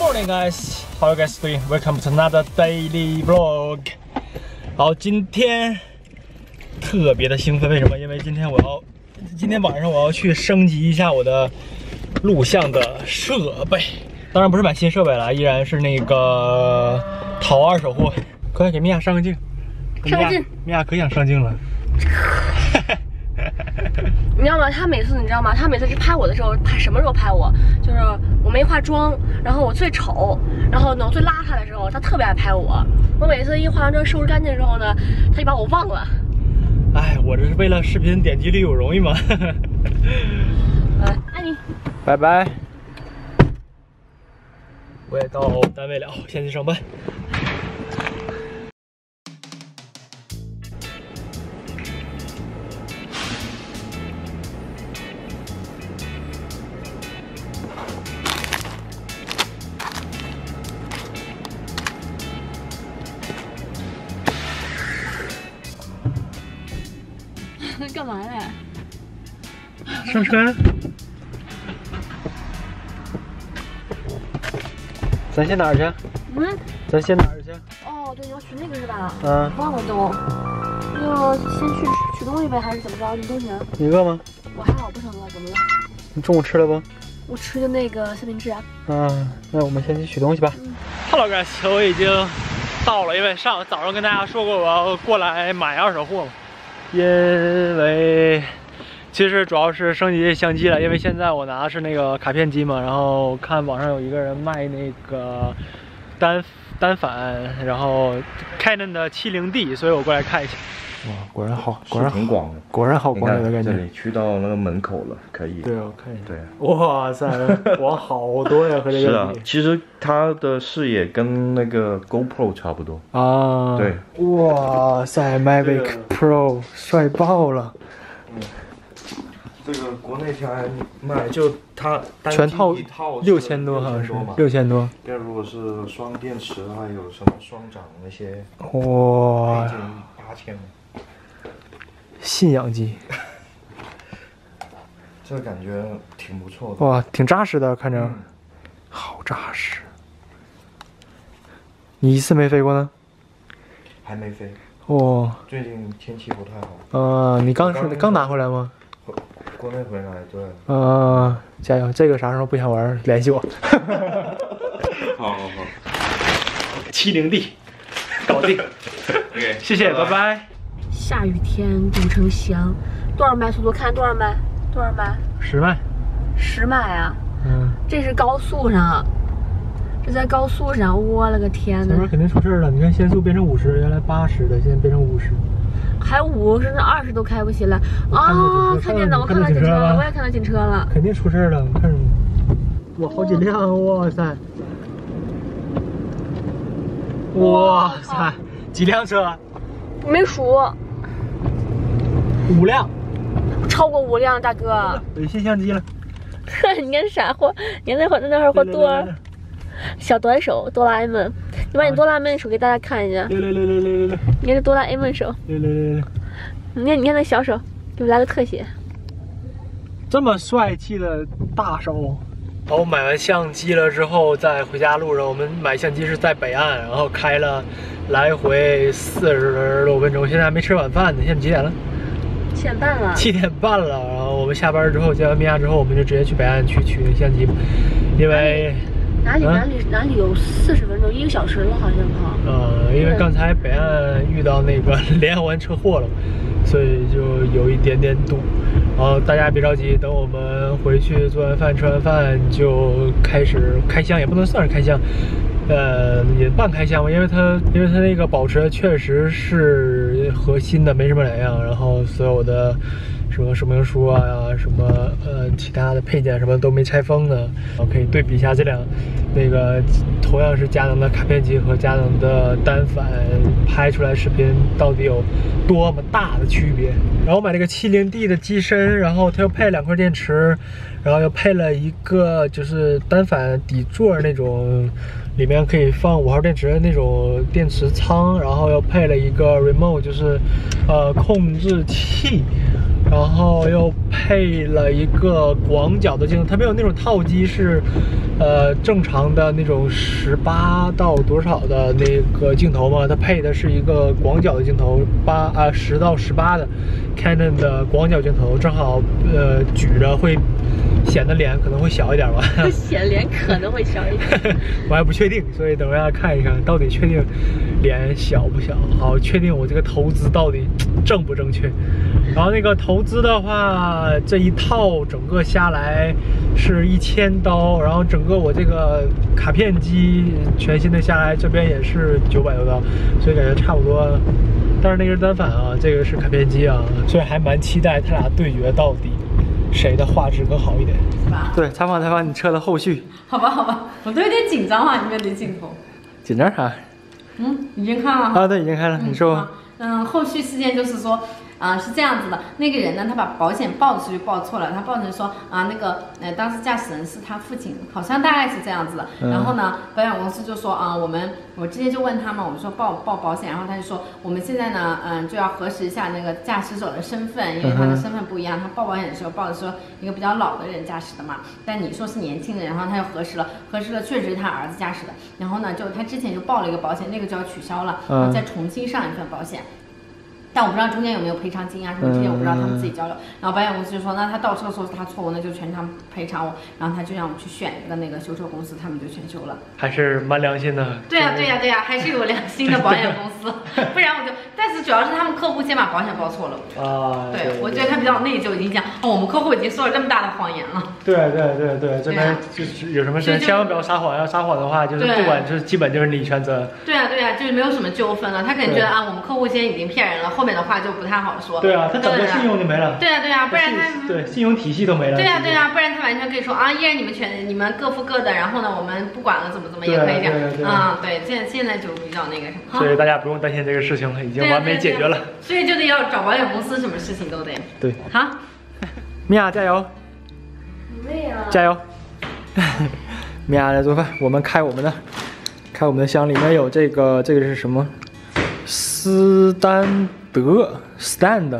Morning guys, how are you guys doing? Welcome to another daily vlog. 好，今天特别的兴奋，为什么？因为今天晚上我要去升级一下我的录像的设备。当然不是买新设备了，依然是那个淘二手货。快给米娅上个镜， 上个镜。 米娅可想上镜了。 你知道吗？他每次去拍我的时候，什么时候拍我？就是我没化妆，然后我最丑，然后呢最邋遢的时候，他特别爱拍我。我每次一化完妆收拾干净之后呢，他就把我忘了。 哎，我这是为了视频点击率有容易吗？ 爱你， 拜拜。我也到单位了，先去上班。 干嘛嘞？ 上车。咱先哪儿去？咱先哪儿去？ 哦，对，你要取那个是吧？ 忘了都。那先去取东西呗，还是怎么着？你东西？ 你饿吗？ 我还好，不想饿。怎么了？ 你中午吃了不？ 我吃的那个三明治啊。 那我们先去取东西吧。Hello guys， 我已经到了，因为早上跟大家说过我要过来买二手货嘛。因为其实主要是升级相机了，因为现在我拿的是那个卡片机嘛，然后看网上有一个人卖那个单反，然后 Canon 的70D， 所以我过来看一下。哇，果然好，果然挺广的，果然好广的感觉。这里去到那个门口了，可以。对，我看一下。对，哇塞，网好多呀，和这个。是啊，其实它的视野跟那个 GoPro 差不多啊。对。哇塞 ，Mavic Pro 帅爆了。这个国内条卖就它全套6000多，好像是6000多。这如果是双电池的话，有什么双掌那些，哇，8000。信仰机，这感觉挺不错的。哇，挺扎实的，看着，好扎实。你一次没飞过呢？还没飞。哇，最近天气不太好。你刚拿回来吗？国内回来，对。加油！这个啥时候不想玩，联系我。好。70D， 搞定。OK， 谢谢，拜拜。 下雨天堵成翔，多少迈速度？看多少迈？10迈。10迈啊！这是高速上，这在高速上，我了个天哪！前面肯定出事了，你看限速变成50，原来80的，现在变成50，还50甚至20都开不起来啊！看见了，我看到警车了，我也看到警车了，肯定出事了，看什么？哇，好几辆，哇塞！哇塞，几辆车？没数。5辆，超过5辆，大哥。微信相机了。你看傻货，你看那会儿货多。小短手哆啦 A 梦，你把你哆啦 A 梦手给大家看一下。你看这哆啦 A 梦手。你看那小手，给我来个特写。 这么帅气的大手。然后买完相机了之后，在回家路上，我们买相机是在北岸，然后开了来回40多分钟，现在还没吃晚饭呢。现在几点了？7点半了。7点半了，然后我们下班之后接完米娅之后，我们就直接去北岸去取相机，因为哪里有40分钟，1个小时了好像哈。因为刚才北岸遇到那个连环车祸了，所以就有一点点堵。然后大家别着急，等我们回去做完饭吃完饭就开始开箱，也不能算是开箱。也半开箱吧，因为它那个保持确实是和新的没什么两样，然后所有的什么说明书啊什么其他的配件什么都没拆封呢，然后可以对比一下这两那个同样是佳能的卡片机和佳能的单反拍出来视频到底有多么大的区别。然后买这个70D 的机身，然后它又配2块电池，然后又配了一个就是单反底座那种。里面可以放5号电池的那种电池仓，然后又配了一个 remote， 就是控制器，然后又配了一个广角的镜头，它没有那种套机是正常常的那种18到多少的那个镜头嘛，它配的是一个广角的镜头，10到18的 Canon 的广角镜头，正好举着会显得脸可能会小一点吧。 显脸可能会小一点， 我还不确定，所以等一下看一看到底确定脸小不小，好确定我这个投资到底正不正确。然后那个投资的话，这一套整个下来是1000刀，然后整个我这个卡片机全新的下来，这边也是900多刀，所以感觉差不多。但是那个是单反啊，这个是卡片机啊，所以还蛮期待他俩对决到底谁的画质更好一点， 是吧？ 对，采访你车的后续。 好吧，我都有点紧张啊，你面对镜头。 紧张啥？ 已经看了啊，对，已经看了。你说。 后续事件就是说。是这样子的，那个人呢，他把保险报出去报错了，他报成说当时驾驶人是他父亲，好像大概是这样子的。然后呢，保险公司就说我之前就问他嘛，我们说报保险，然后他就说我们现在呢，就要核实一下那个驾驶者的身份，因为他的身份不一样，他报保险的时候报的说一个比较老的人驾驶的嘛，但你说是年轻人，然后他又核实了确实是他儿子驾驶的，然后呢，就他之前就报了一个保险，那个就要取消了，然后再重新上一份保险。但我不知道中间有没有赔偿金啊什么，这些我不知道，他们自己交流。然后保险公司就说，那他倒车的时候是他错误，那就全场赔偿我。然后他就让我们去选一个那个修车公司，他们就全修了。 还是蛮良心的。 对呀，还是有良心的保险公司，不然我就。但是主要是他们客户先把保险报错了。对，我觉得他比较内疚，已经讲我们客户已经说了这么大的谎言了。 对，这边就是有什么事千万不要撒谎，要撒谎的话就是不管就是基本就是你全责。 对呀，就是没有什么纠纷了。他可能觉得我们客户先已经骗人了，后面的话就不太好说。 对啊，他整个信用就没了。 对啊，不然他信用体系都没了。 对啊，不然他完全可以说依然你们各付各的，然后呢我们不管了，怎么也可以讲。对，现在就比较那个什么。 所以大家不用担心这个事情了，已经完美解决了。 所以就得要找保险公司，什么事情都得。 对。 好， 米娅加油！ 累啊！ 加油！米娅在做饭，我们开我们的箱，里面有这个是什么？斯丹德 Stand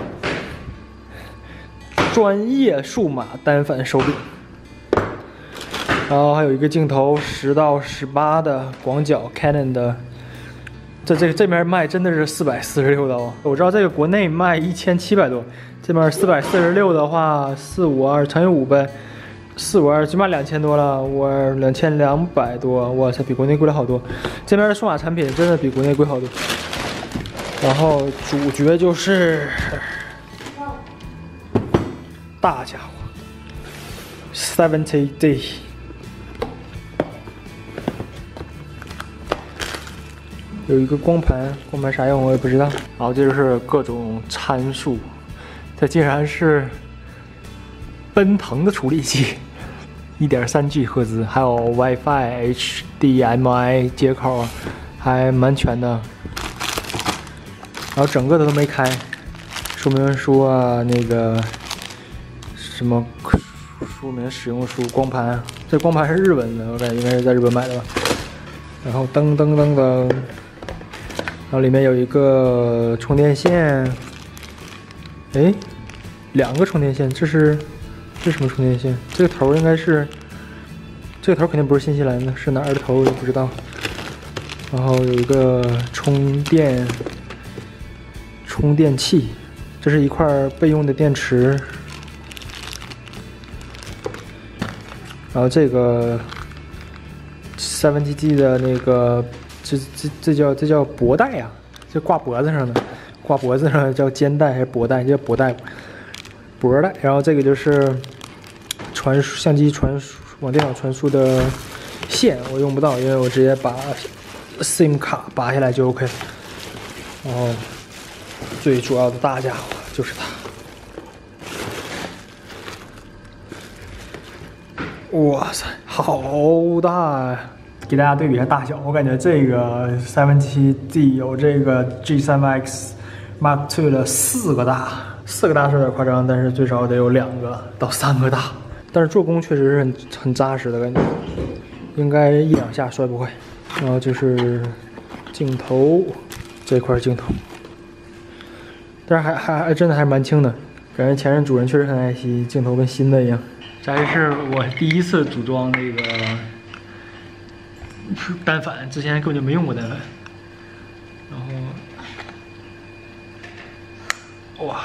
专业数码单反手柄，然后还有一个镜头10到18的广角 Canon 的，这边卖真的是446刀啊！我知道这个国内卖1700多，这边446的话452乘以5呗，452起码2000多了，我2200多，哇塞，比国内贵了好多。这边的数码产品真的比国内贵好多。然后主角就是大家伙70D， 有一个光盘啥用我也不知道。然后这就是各种参数，这竟然是奔腾的处理器，1.3G 赫兹，还有 WiFi、HDMI 接口，还蛮全的。然后整个的都没开，说明书啊，那个什么说明使用书、光盘，这光盘是日文的，我感觉应该是在日本买的吧。然后噔，然后里面有一个充电线，哎，2个充电线，这是什么充电线？这个头应该是，这个头肯定不是新西兰的，是哪儿的头我也不知道。然后有一个充电器，这是一块备用的电池。然后这个70G 的那个，这叫脖带呀，这挂脖子上的，挂脖子上叫肩带还是脖带？叫脖带。然后这个就是相机往电脑传输的线，我用不到，因为我直接把 SIM 卡拔下来就 OK。然后最主要的大家伙就是它，哇塞，好大呀！给大家对比一下大小，我感觉这个77D 有这个 G3X Mark II 的4个大是有点夸张，但是最少得有2个到3个大。但是做工确实是很扎实的感觉，应该1-2下摔不坏。然后就是镜头这块镜头。但是还真的还蛮轻的，感觉前任主人确实很爱惜，镜头跟新的一样。这还是我第一次组装那个单反，之前根本就没用过单反。然后，哇，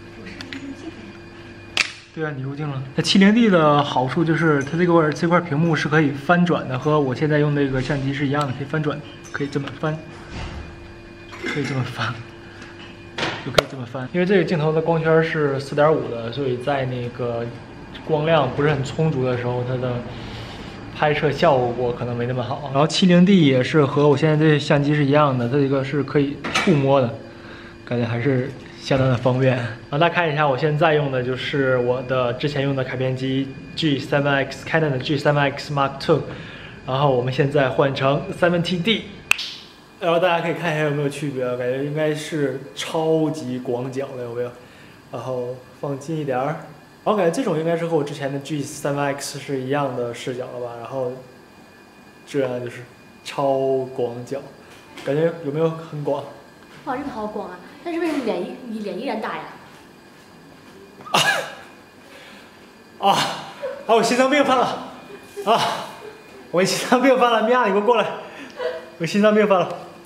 对啊，你入镜了。那70D 的好处就是它这块屏幕是可以翻转的，和我现在用这个相机是一样的，可以翻转，可以这么翻，可以这么翻。 就可以这么翻，因为这个镜头的光圈是4.5的，所以在那个光亮不是很充足的时候，它的拍摄效果可能没那么好。然后70D 也是和我现在这相机是一样的，这个是可以触摸的，感觉还是相当的方便。然后大家看一下，我现在用的就是我的之前用的卡片机 G7X Canon 的 G7X Mark II， 然后我们现在换成 70D。 然后大家可以看一下有没有区别，感觉应该是超级广角的，有没有？然后放近一点儿，然后感觉这种应该是和我之前的 G7X 是一样的视角了吧？然后这样就是超广角，感觉有没有很广？ 哇，这个好广啊！但是为什么你脸依然大呀？ 我心脏病犯了！我心脏病犯了，米娅，你给我过来！我心脏病犯了。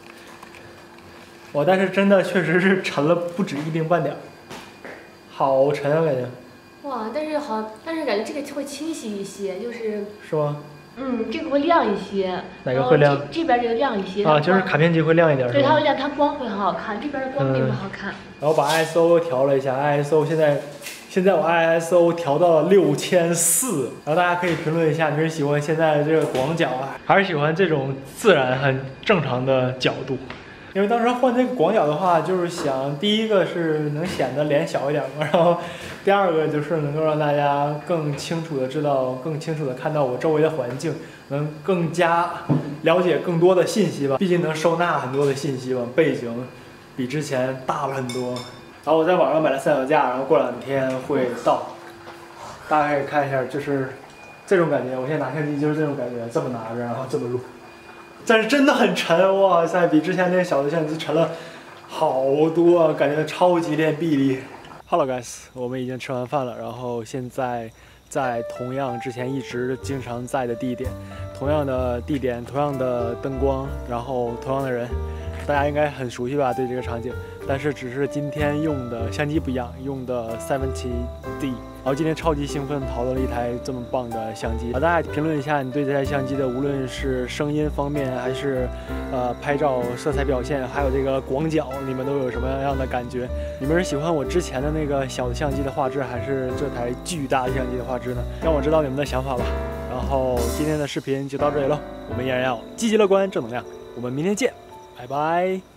但是真的确实是沉了不止1丁半点，好沉啊感觉。 哇，但是感觉这个会清晰一些，就是。 是吗？ 嗯，这个会亮一些。 哪个会亮？ 这边这个亮一些。 就是卡片机会亮一点。 对，它会亮，它光会很好看，这边的光并不好看。 然后把 ISO 调了一下 ，ISO 现在我 ISO 调到了6400，然后大家可以评论一下，你是喜欢现在的这个广角啊，还是喜欢这种自然很正常的角度？ 因为当时换这个广角的话，就是想第一个是能显得脸小一点嘛，然后第二个就是能够让大家更清楚的知道、更清楚的看到我周围的环境，能更加了解更多的信息吧。毕竟能收纳很多的信息嘛，背景比之前大了很多。然后我在网上买了三脚架，然后过2天会到，大家可以看一下，就是这种感觉。我现在拿相机就是这种感觉，这么拿着，然后这么录。 但是真的很沉，哇塞，比之前那个小的相机沉了好多，感觉超级练臂力。Hello guys， 我们已经吃完饭了，然后现在在同样之前一直经常在的地点，同样的地点，同样的灯光，然后同样的人，大家应该很熟悉吧？对这个场景，但是只是今天用的相机不一样，用的 70D。 然后今天超级兴奋，淘到了一台这么棒的相机。大家评论一下你对这台相机的，无论是声音方面，还是拍照色彩表现，还有这个广角，你们都有什么样的感觉？你们是喜欢我之前的那个小的相机的画质，还是这台巨大的相机的画质呢？让我知道你们的想法吧。然后今天的视频就到这里喽，我们依然要积极乐观正能量，我们明天见，拜拜。